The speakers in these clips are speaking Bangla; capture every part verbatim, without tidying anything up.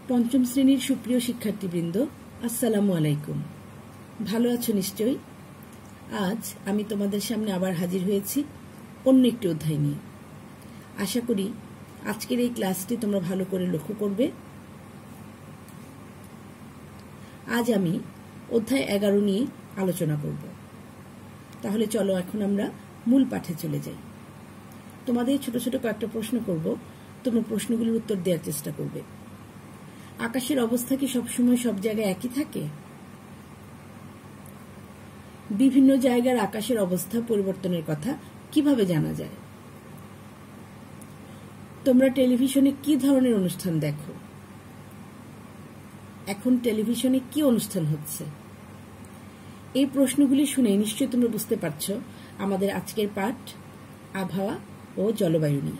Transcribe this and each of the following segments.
পঞ্চম শ্রেণীর সুপ্রিয় শিক্ষার্থীবৃন্দ, আসসালামু আলাইকুম। ভালো আছো নিশ্চয়ই। আজ আমি তোমাদের সামনে আবার হাজির হয়েছি অন্য একটি অধ্যায় নিয়ে। আশা করি আজকের এই ক্লাসটি তোমরা ভালো করে লক্ষ্য করবে। আজ আমি অধ্যায় এগারো নিয়ে আলোচনা করব। তাহলে চলো এখন আমরা মূল পাঠে চলে যাই। তোমাদের ছোট ছোট কয়েকটা প্রশ্ন করব, তোমরা প্রশ্নগুলির উত্তর দেওয়ার চেষ্টা করবে। আকাশের অবস্থা কি সবসময় সব জায়গায় একই থাকে? বিভিন্ন জায়গার আকাশের অবস্থা পরিবর্তনের কথা কিভাবে জানা যায়? তোমরা টেলিভিশনে কি ধরনের অনুষ্ঠান দেখো? এখন টেলিভিশনে কি অনুষ্ঠান হচ্ছে? এই প্রশ্নগুলি শুনে নিশ্চয়ই তোমরা বুঝতে পারছো আমাদের আজকের পাঠ আবহাওয়া ও জলবায়ু নিয়ে।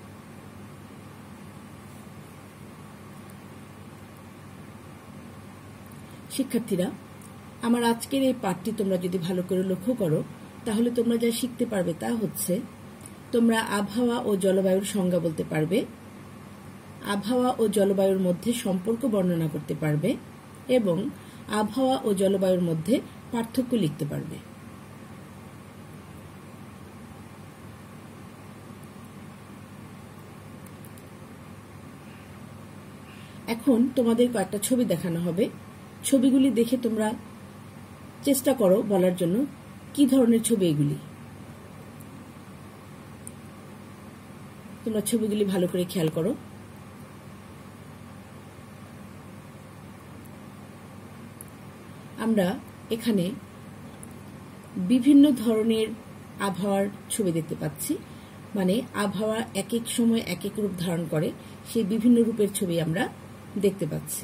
শিক্ষার্থীরা, আমার আজকের এই পাঠটি তোমরা যদি ভালো করে লক্ষ্য করো তাহলে তোমরা যা শিখতে পারবে তা হচ্ছে, তোমরা আবহাওয়া ও জলবায়ুর সংজ্ঞা বলতে পারবে, আবহাওয়া ও জলবায়ুর মধ্যে সম্পর্ক বর্ণনা করতে পারবে এবং আবহাওয়া ও জলবায়ুর মধ্যে পার্থক্য লিখতে পারবে। এখন তোমাদের কয়েকটা ছবি দেখানো হবে। ছবিগুলি দেখে তোমরা চেষ্টা করো বলার জন্য কি ধরনের ছবি এগুলি। তোমরা ছবিগুলি ভালো করে খেয়াল করো। আমরা এখানে বিভিন্ন ধরনের আবহাওয়ার ছবি দেখতে পাচ্ছি, মানে আবহাওয়া এক এক সময় এক এক রূপ ধারণ করে, সেই বিভিন্ন রূপের ছবি আমরা দেখতে পাচ্ছি।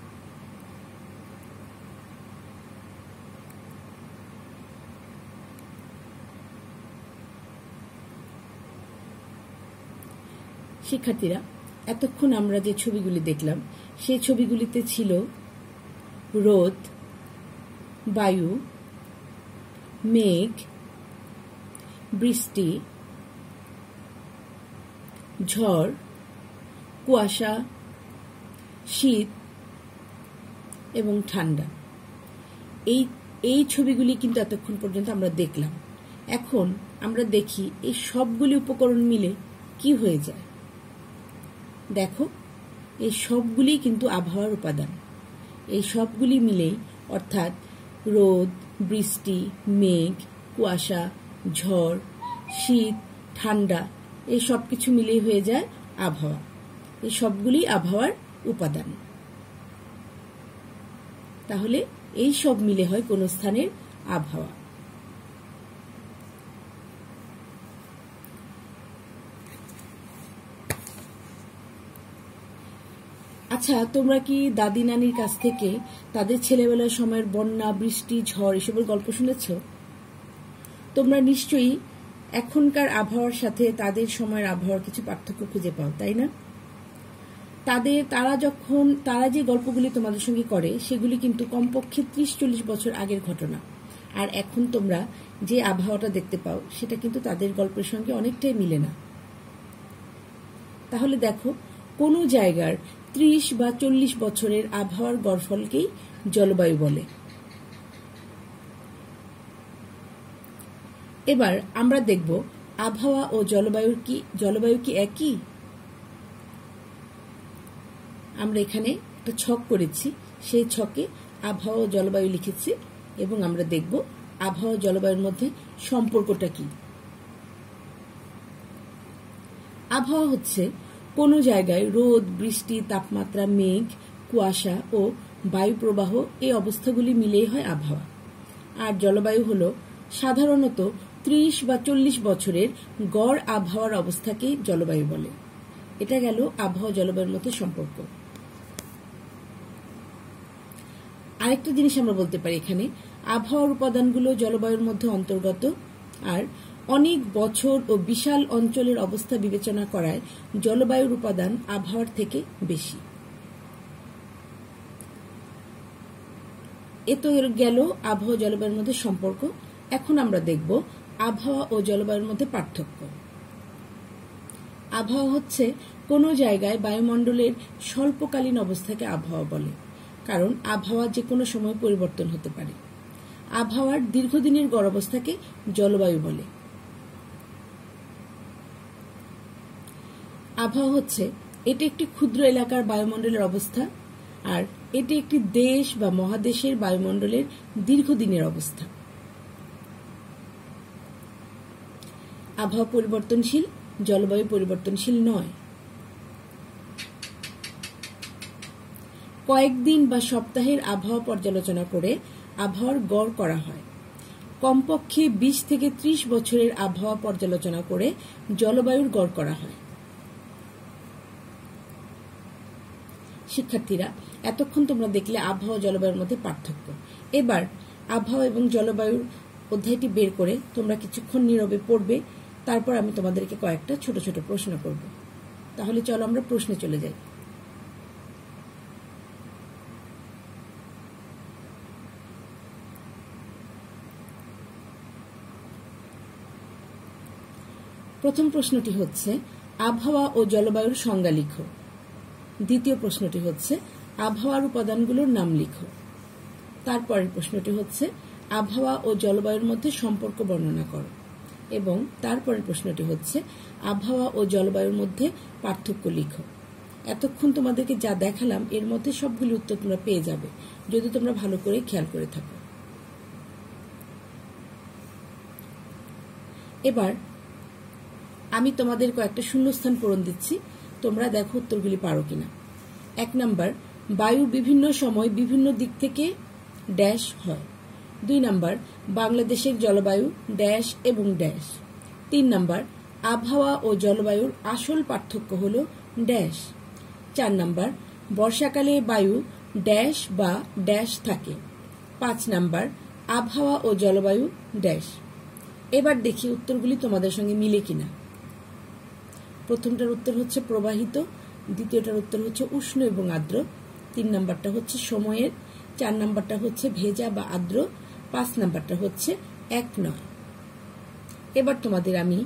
শিক্ষার্থীরা, এতক্ষণ আমরা যে ছবিগুলি দেখলাম সেই ছবিগুলিতে ছিল রোদ, বায়ু, মেঘ, বৃষ্টি, ঝড়, কুয়াশা, শীত এবং ঠান্ডা। এই এই ছবিগুলি কিন্তু এতক্ষণ পর্যন্ত আমরা দেখলাম। এখন আমরা দেখি এই সবগুলি উপকরণ মিলে কি হয়ে যায়। দেখো, এই সবগুলি কিন্তু আবহাওয়ার উপাদান। এই সবগুলি মিলেই, অর্থাৎ রোদ, বৃষ্টি, মেঘ, কুয়াশা, ঝড়, শীত, ঠান্ডা, এই সব কিছু মিলেই হয়ে যায় আবহাওয়া। এই সবগুলি আবহাওয়ার উপাদান। তাহলে এই সব মিলে হয় কোন স্থানের আবহাওয়া। আচ্ছা, তোমরা কি দাদি নানির কাছ থেকে তাদের ছেলেবেলার সময়ের বন্যা, বৃষ্টি, ঝড় এসবের গল্প শুনেছ? তোমরা নিশ্চয়ই এখনকার আবহাওয়ার সাথে তাদের সময়ের আবহাওয়ার কিছু পার্থক্য খুঁজে পাও, তাই না? তাদের তারা যখন তারা যে গল্পগুলি তোমাদের সঙ্গে করে সেগুলি কিন্তু কমপক্ষে ত্রিশ চল্লিশ বছর আগের ঘটনা। আর এখন তোমরা যে আবহাওয়াটা দেখতে পাও সেটা কিন্তু তাদের গল্পের সঙ্গে অনেকটাই মিলে না। তাহলে দেখো, কোনো জায়গার ত্রিশ বা চল্লিশ বছরের আবহাওয়ার গড়ফলকেই জলবায়ু বলে। এবার আমরা দেখব আবহাওয়া ও জলবায়ুর কি জলবায়ু কি একই? আমরা এখানে একটা ছক করেছি, সেই ছকে আবহাওয়া ও জলবায়ু লিখেছি এবং আমরা দেখব আবহাওয়া ও জলবায়ুর মধ্যে সম্পর্কটা কি। আবহাওয়া হচ্ছে কোনো জায়গায় রোদ, বৃষ্টি, তাপমাত্রা, মেঘ, কুয়াশা ও বায়ু প্রবাহ, এই অবস্থাগুলি মিলেই হয় আবহাওয়া। আর জলবায়ু হল সাধারণত ত্রিশ বা চল্লিশ বছরের গড় আবহাওয়ার অবস্থাকেই জলবায়ু বলে। এটা গেল আবহাওয়া জলবায়ুর মধ্যে সম্পর্ক। আরেকটা জিনিস আমরা বলতে পারি, এখানে আবহাওয়ার উপাদানগুলো জলবায়ুর মধ্যে অন্তর্গত, আর অনেক বছর ও বিশাল অঞ্চলের অবস্থা বিবেচনা করায় জলবায়ুর উপাদান আবহাওয়ার থেকে বেশি। এ তো গেল আবহাওয়া জলবায়ুর মধ্যে সম্পর্ক। এখন আমরা দেখব আবহাওয়া ও জলবায়ুর মধ্যে পার্থক্য। আবহাওয়া হচ্ছে কোনো জায়গায় বায়ুমণ্ডলের স্বল্পকালীন অবস্থাকে আবহাওয়া বলে, কারণ আবহাওয়া যে কোনো সময় পরিবর্তন হতে পারে। আবহাওয়ার দীর্ঘদিনের গড় অবস্থাকে জলবায়ু বলে। আবহাওয়া হচ্ছে এটি একটি ক্ষুদ্র এলাকার বায়ুমণ্ডলের অবস্থা, আর এটি একটি দেশ বা মহাদেশের বায়ুমণ্ডলের দীর্ঘদিনের অবস্থা। আবহাওয়া পরিবর্তনশীল, জলবায়ু পরিবর্তনশীল নয়। কয়েকদিন বা সপ্তাহের আবহাওয়া পর্যালোচনা করে আবহাওয়ার গড় করা হয়। কমপক্ষে বিশ থেকে ত্রিশ বছরের আবহাওয়া পর্যালোচনা করে জলবায়ুর গড় করা হয়। শিক্ষার্থীরা, এতক্ষণ তোমরা দেখলে আবহাওয়া জলবায়ুর মধ্যে পার্থক্য। এবার আবহাওয়া এবং জলবায়ুর অধ্যায়টি বের করে তোমরা কিছুক্ষণ নীরবে পড়বে, তারপর আমি তোমাদেরকে কয়েকটা ছোট ছোট প্রশ্ন করব। তাহলে চলো আমরা প্রশ্নে চলে যাই। প্রথম প্রশ্নটি হচ্ছে আবহাওয়া ও জলবায়ুর সংজ্ঞা লিখো। দ্বিতীয় প্রশ্নটি হচ্ছে আবহাওয়ার উপাদানগুলোর নাম লিখো। তারপরের প্রশ্নটি হচ্ছে আবহাওয়া ও জলবায়ুর মধ্যে সম্পর্ক বর্ণনা করো, এবং তারপরের প্রশ্নটি হচ্ছে আবহাওয়া ও জলবায়ুর মধ্যে পার্থক্য লিখো। এতক্ষণ তোমাদেরকে যা দেখালাম এর মধ্যে সবগুলি উত্তর তোমরা পেয়ে যাবে যদি তোমরা ভালো করে খেয়াল করে থাকো। এবার আমি তোমাদের কয়েকটা শূন্যস্থান পূরণ দিচ্ছি, তোমরা দেখো উত্তরগুলি পারো কিনা। এক নাম্বার, বায়ু বিভিন্ন সময় বিভিন্ন দিক থেকে ড্যাশ হয়। দুই নাম্বার, বাংলাদেশের জলবায়ু ড্যাশ এবং ড্যাশ। তিন নাম্বার, আবহাওয়া ও জলবায়ুর আসল পার্থক্য হল ড্যাশ। চার নাম্বার, বর্ষাকালে বায়ু ড্যাশ বা ড্যাশ থাকে। পাঁচ নাম্বার, আবহাওয়া ও জলবায়ু ড্যাশ। এবার দেখি উত্তরগুলি তোমাদের সঙ্গে মিলে কিনা। প্রথমটার উত্তর হচ্ছে প্রবাহিত, দ্বিতীয়টার উত্তর হচ্ছে উষ্ণ এবং আর্দ্র, তিন নাম্বারটা হচ্ছে সময়ের, চার নাম্বারটা হচ্ছে ভেজা বা আর্দ্র, পাঁচ নাম্বারটা হচ্ছে এক নয়। এবার তোমাদের আমি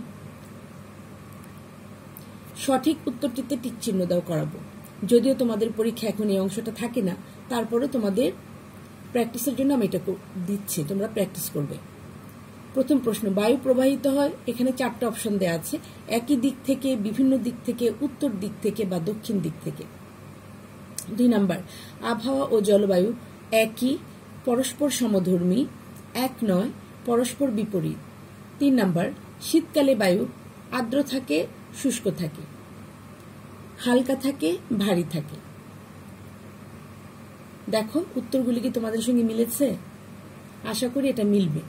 সঠিক উত্তরটিতে টিক চিহ্ন দাও করাবো। যদিও তোমাদের পরীক্ষা এখন এই অংশটা থাকে না, তারপরে তোমাদের প্র্যাকটিসের জন্য আমি এটা দিচ্ছি, তোমরা প্র্যাকটিস করবে। প্রথম প্রশ্ন, বায়ু প্রবাহিত হয়, এখানে চারটা অপশন দেওয়া আছে, একই দিক থেকে, বিভিন্ন দিক থেকে, উত্তর দিক থেকে বা দক্ষিণ দিক থেকে। দুই নাম্বার, আবহাওয়া ও জলবায়ু একই, পরস্পর সমধর্মী, এক নয়, পরস্পর বিপরীত। তিন নাম্বার, শীতকালে বায়ু আর্দ্র থাকে, শুষ্ক থাকে, হালকা থাকে, ভারী থাকে। দেখো উত্তরগুলি কি তোমাদের সঙ্গে মিলেছে? আশা করি এটা মিলবে।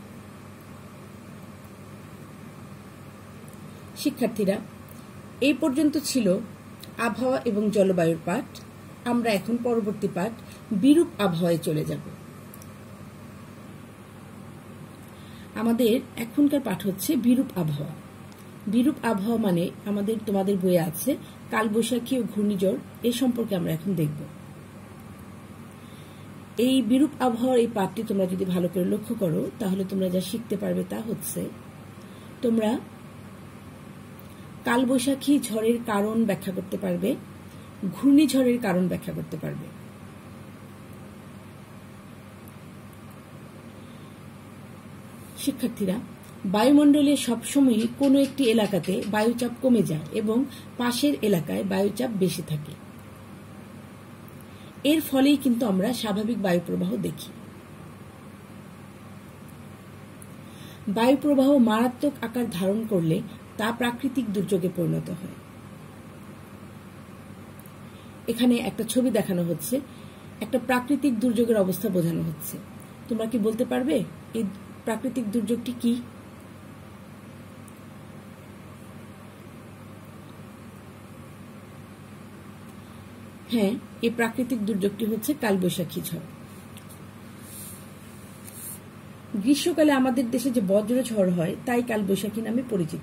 শিক্ষার্থীরা, এই পর্যন্ত ছিল আবহাওয়া এবং জলবায়ুর পাঠ। আমরা এখন পরবর্তী পাঠ বিরূপ আবহাওয়ায় চলে যাব। আমাদের এখনকার পাঠ হচ্ছে বিরূপ আবহাওয়া। বিরূপ আবহাওয়া মানে আমাদের তোমাদের বইয়ে আছে কালবৈশাখী ও ঘূর্ণিঝড়, এই সম্পর্কে আমরা এখন দেখব। এই বিরূপ আবহাওয়ার এই পাঠটি তোমরা যদি ভালো করে লক্ষ্য করো তাহলে তোমরা যা শিখতে পারবে তা হচ্ছে, তোমরা কালবৈশাখী ঝড়ের কারণ ব্যাখ্যা করতে পারবে, ঘূর্ণিঝড়ের কারণ ব্যাখ্যা করতে পারবে। শিক্ষার্থীরা, বায়ুমণ্ডলে সবসময়ই কোনো একটি এলাকাতে বায়ুচাপ কমে যায় এবং পাশের এলাকায় বায়ুচাপ বেশি থাকে। এর ফলেই কিন্তু আমরা স্বাভাবিক বায়ু প্রবাহ দেখি। বায়ু প্রবাহ মারাত্মক আকার ধারণ করলে তা প্রাকৃতিক দুর্যোগে পরিণত হয়। এখানে একটা ছবি দেখানো হচ্ছে, একটা প্রাকৃতিক দুর্যোগের অবস্থা বোঝানো হচ্ছে। তোমরা কি বলতে পারবে এই প্রাকৃতিক দুর্যোগটি কি? হ্যাঁ, এই প্রাকৃতিক দুর্যোগটি হচ্ছে কালবৈশাখী ঝড়। গ্রীষ্মকালে আমাদের দেশে যে বজ্র ঝড় হয় তাই কালবৈশাখী নামে পরিচিত।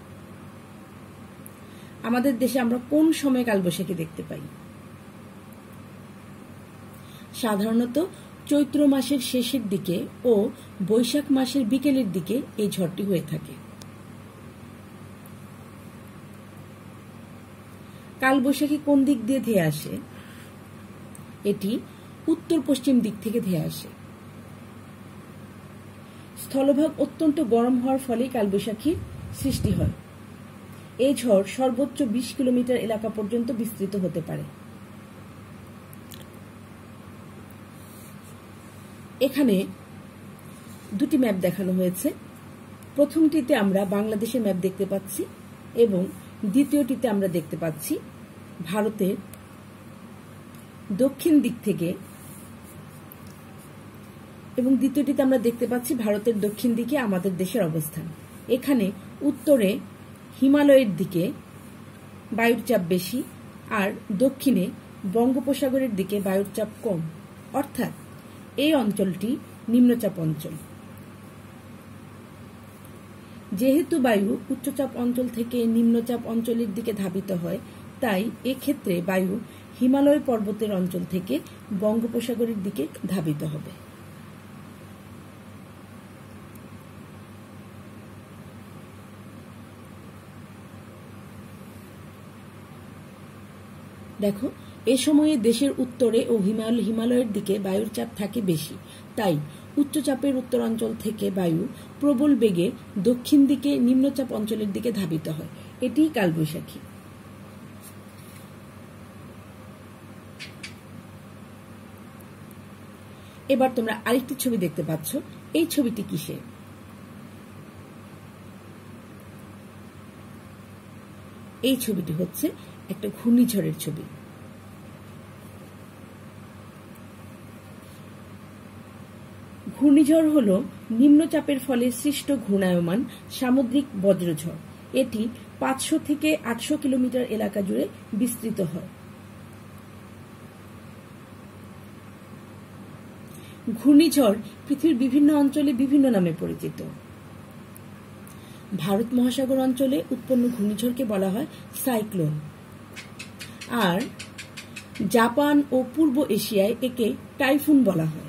আমাদের দেশে আমরা কোন সময় কালবৈশাখী দেখতে পাই? সাধারণত চৈত্র মাসের শেষের দিকে ও বৈশাখ মাসের বিকেলের দিকে এই ঝড়টি হয়ে থাকে। কালবৈশাখী কোন দিক দিয়ে ধেয়ে আসে? এটি উত্তর পশ্চিম দিক থেকে ধেয়ে আসে। স্থলভাগ অত্যন্ত গরম হওয়ার ফলে কালবৈশাখীর সৃষ্টি হয়। এই ঝড় সর্বোচ্চ বিশ কিলোমিটার এলাকা পর্যন্ত বিস্তৃত হতে পারে। এখানে দুটি ম্যাপ দেখানো হয়েছে। প্রথমটিতে আমরা বাংলাদেশের ম্যাপ দেখতে পাচ্ছি এবং দ্বিতীয়টিতে আমরা দেখতে পাচ্ছি ভারতের দক্ষিণ দিক থেকে, এবং দ্বিতীয়টিতে আমরা দেখতে পাচ্ছি ভারতের দক্ষিণ দিকে আমাদের দেশের অবস্থান। এখানে উত্তরে হিমালয়ের দিকে বায়ুর চাপ বেশি আর দক্ষিণে বঙ্গোপসাগরের দিকে বায়ুর চাপ কম, অর্থাৎ এই অঞ্চলটি নিম্নচাপ অঞ্চল। যেহেতু বায়ু উচ্চচাপ অঞ্চল থেকে নিম্নচাপ অঞ্চলের দিকে ধাবিত হয়, তাই এক্ষেত্রে বায়ু হিমালয় পর্বতের অঞ্চল থেকে বঙ্গোপসাগরের দিকে ধাবিত হবে। দেখো, এ সময়ে দেশের উত্তরে ও হিমালয়ের দিকে বায়ুর চাপ থাকে বেশি, তাই উচ্চচাপের উত্তরাঞ্চল থেকে বায়ু প্রবল বেগে দক্ষিণ দিকে নিম্নচাপ অঞ্চলের দিকে ধাবিত হয়। এটিই কালবৈশাখী। এবার তোমরা আরেকটি ছবি দেখতে পাচ্ছ। এই ছবিটি কিসের? এই ছবিটি হচ্ছে একটা ঘূর্ণিঝড়ের ছবি। ঘূর্ণিঝড় হল নিম্নচাপের ফলে সৃষ্ট ঘূর্ণায়মান সামুদ্রিক বজ্রঝড়। এটি পাঁচশো থেকে আটশো কিলোমিটার এলাকা জুড়ে বিস্তৃত হয়। ঘূর্ণিঝড় পৃথিবীর বিভিন্ন অঞ্চলে বিভিন্ন নামে পরিচিত। ভারত মহাসাগর অঞ্চলে উৎপন্ন ঘূর্ণিঝড়কে বলা হয় সাইক্লোন, আর জাপান ও পূর্ব এশিয়ায় একে টাইফুন বলা হয়।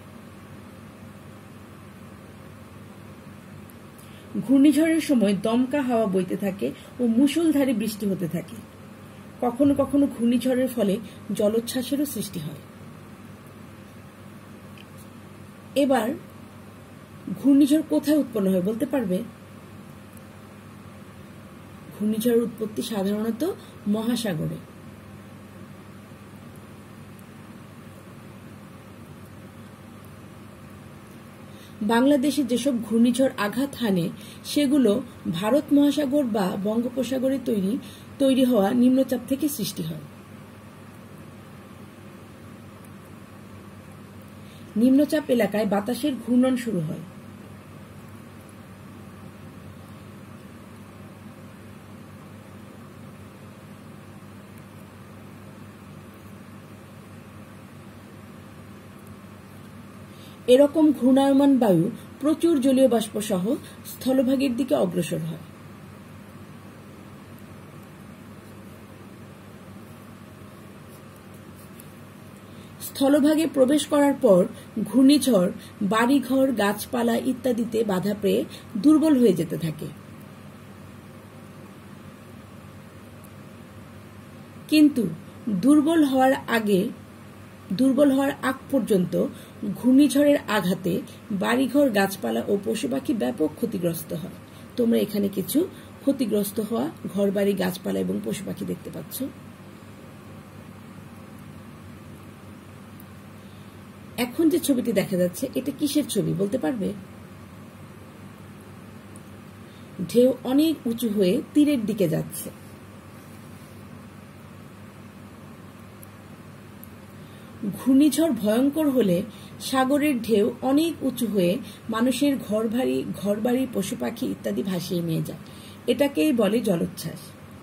ঘূর্ণিঝড়ের সময় দমকা হাওয়া বইতে থাকে ও মুষলধারে বৃষ্টি হতে থাকে। কখনো কখনো ঘূর্ণিঝড়ের ফলে জলোচ্ছ্বাসেরও সৃষ্টি হয়। এবার ঘূর্ণিঝড় কোথায় উৎপন্ন হয় বলতে পারবে? ঘূর্ণিঝড়ের উৎপত্তি সাধারণত মহাসাগরে। বাংলাদেশে যেসব ঘূর্ণিঝড় আঘাত হানে সেগুলো ভারত মহাসাগর বা বঙ্গোপসাগরে তৈরি তৈরি হওয়া নিম্নচাপ থেকে সৃষ্টি হয়। নিম্নচাপ এলাকায় বাতাসের ঘূর্ণন শুরু হয়। এরকম ঘূর্ণায়মান বায়ু প্রচুর জলীয় বাষ্প সহ স্থলভাগের দিকে অগ্রসর হয়। স্থলভাগে প্রবেশ করার পর ঘূর্ণিঝড় বাড়িঘর, গাছপালা ইত্যাদিতে বাধা পেয়ে দুর্বল হয়ে যেতে থাকে। কিন্তু দুর্বল হওয়ার আগে দুর্বল হওয়ার আগ পর্যন্ত ঘূর্ণিঝড়ের আঘাতে বাড়িঘর, গাছপালা ও পশুপাখি ব্যাপক ক্ষতিগ্রস্ত হয়। তোমরা এখানে কিছু ক্ষতিগ্রস্ত হওয়া ঘরবাড়ি, গাছপালা এবং পশুপাখি দেখতে পাচ্ছ। এখন যে ছবিটি দেখা যাচ্ছে এটা কিসের ছবি বলতে পারবে? ঢেউ অনেক উঁচু হয়ে তীরের দিকে যাচ্ছে। ঘূর্ণিঝড় ভয়ঙ্কর হলে সাগরের ঢেউ অনেক উঁচু হয়ে মানুষের ঘরবাড়ি ঘরবাড়ি পশু পাখি ইত্যাদি ভাসিয়ে নিয়ে যায়। এটাকেই বলে জলোচ্ছ্বাস।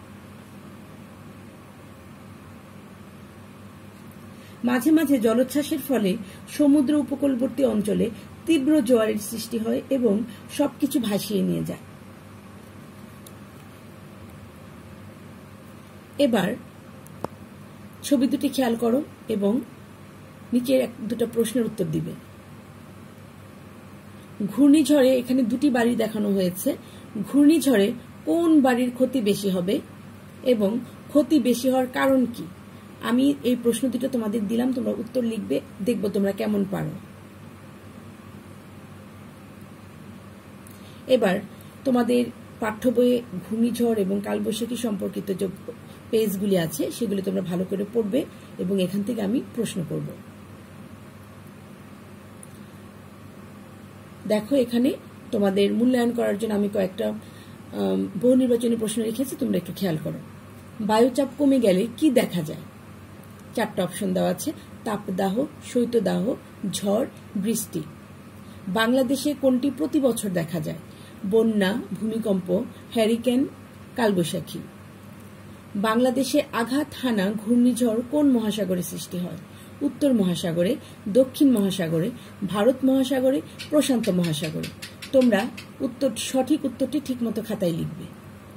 মাঝে মাঝে জলোচ্ছ্বাসের ফলে সমুদ্র উপকূলবর্তী অঞ্চলে তীব্র জোয়ারের সৃষ্টি হয় এবং সবকিছু ভাসিয়ে নিয়ে যায়। এবার ছবি দুটি খেয়াল করো এবং নিচের এক দুটো প্রশ্নের উত্তর দিবে। ঘূর্ণিঝড়ে এখানে দুটি বাড়ি দেখানো হয়েছে। ঘূর্ণিঝড়ে কোন বাড়ির ক্ষতি বেশি হবে এবং ক্ষতি বেশি হওয়ার কারণ কি? আমি এই প্রশ্ন দুটো তোমাদের দিলাম, তোমরা উত্তর লিখবে, দেখবো তোমরা কেমন পারো। এবার তোমাদের পাঠ্য বইয়ে ঘূর্ণিঝড় এবং কালবৈশাখী সম্পর্কিত যে পেজগুলি আছে সেগুলি তোমরা ভালো করে পড়বে এবং এখান থেকে আমি প্রশ্ন করব। দেখো, এখানে তোমাদের মূল্যায়ন করার জন্য আমি কয়েকটা বহু নির্বাচনী প্রশ্ন রেখেছি, তোমরা একটু খেয়াল করো। বায়ুচাপ কমে গেলে কি দেখা যায়? চারটা অপশন দেওয়া আছে: তাপদাহ, শৈত্যদাহ, ঝড়, বৃষ্টি। বাংলাদেশে কোনটি প্রতি বছর দেখা যায়? বন্যা, ভূমিকম্প, হ্যারিকেন, কালবৈশাখী। বাংলাদেশে আঘাত হানা ঘূর্ণিঝড় কোন মহাসাগরে সৃষ্টি হয়? উত্তর মহাসাগরে, দক্ষিণ মহাসাগরে, ভারত মহাসাগরে, প্রশান্ত মহাসাগরে। তোমরা উত্তর সঠিক উত্তরটি ঠিকমতো খাতায় লিখবে।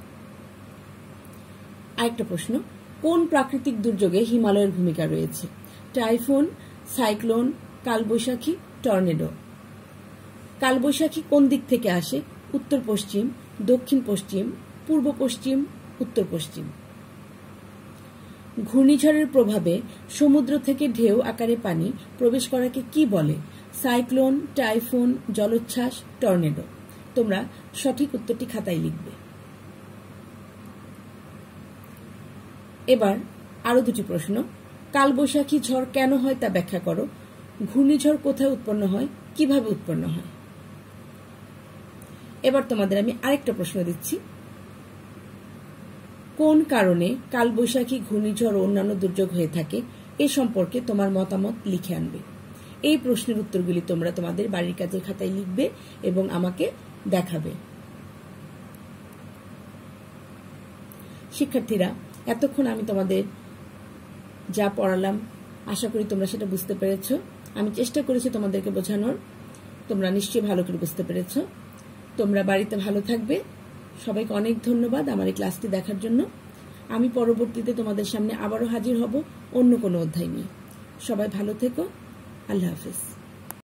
আরেকটা প্রশ্ন, কোন প্রাকৃতিক দুর্যোগে হিমালয়ের ভূমিকা রয়েছে? টাইফুন, সাইক্লোন, কালবৈশাখী, টর্নেডো। কালবৈশাখী কোন দিক থেকে আসে? উত্তর পশ্চিম, দক্ষিণ পশ্চিম, পূর্ব পশ্চিম, উত্তর পশ্চিম। ঘূর্ণিঝড়ের প্রভাবে সমুদ্র থেকে ঢেউ আকারে পানি প্রবেশ করাকে কি বলে? সাইক্লোন, টাইফুন, জলোচ্ছ্বাস, টর্নেডো। তোমরা সঠিক উত্তরটি খাতায় লিখবে। এবার আরো দুটি প্রশ্ন। কালবৈশাখী ঝড় কেন হয় তা ব্যাখ্যা করো। ঘূর্ণিঝড় কোথায় উৎপন্ন হয়, কিভাবে উৎপন্ন হয়? এবার তোমাদের আমি আরেকটা প্রশ্ন দিচ্ছি। কোন কারণে কালবৈশাখী, ঘূর্ণিঝড় ও অন্যান্য দুর্যোগ হয়ে থাকে এ সম্পর্কে তোমার মতামত লিখে আনবে। এই প্রশ্নের উত্তরগুলি তোমরা তোমাদের বাড়ির কাজের খাতায় লিখবে এবং আমাকে দেখাবে। শিক্ষার্থীরা, এতক্ষণ আমি তোমাদের যা পড়ালাম আশা করি তোমরা সেটা বুঝতে পেরেছ। আমি চেষ্টা করেছি তোমাদেরকে বোঝানোর, তোমরা নিশ্চয়ই ভালো করে বুঝতে পেরেছ। তোমরা বাড়িতে ভালো থাকবে। সবাইকে অনেক ধন্যবাদ আমার এই ক্লাসটি দেখার জন্য। আমি পরবর্তীতে তোমাদের সামনে আবারও হাজির হব অন্য কোনো অধ্যায় নিয়ে। সবাই ভালো থেকো। আল্লাহ হাফেজ।